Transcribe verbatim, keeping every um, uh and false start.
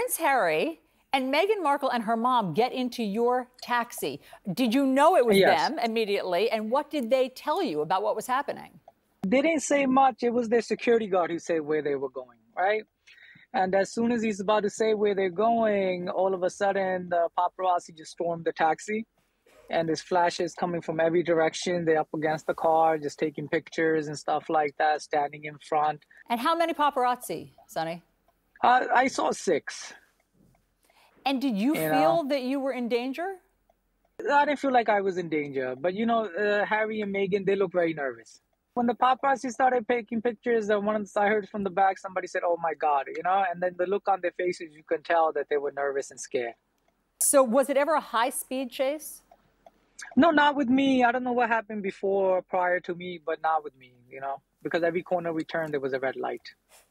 Prince Harry and Meghan Markle and her mom get into your taxi. Did you know it was Yes. them immediately? And what did they tell you about what was happening? They didn't say much. It was their security guard who said where they were going, right? And as soon as he's about to say where they're going, all of a sudden the paparazzi just stormed the taxi. And there's flashes coming from every direction. They're up against the car, just taking pictures and stuff like that, standing in front. And how many paparazzi, Sonny? Uh, I saw six. And did you, you feel know? that you were in danger? I didn't feel like I was in danger. But, you know, uh, Harry and Meghan, they look very nervous. When the paparazzi started taking pictures, uh, one of the, I heard from the back, somebody said, oh, my God, you know? And then the look on their faces, you can tell that they were nervous and scared. So was it ever a high-speed chase? No, not with me. I don't know what happened before, prior to me, but not with me, you know, because every corner we turned, there was a red light.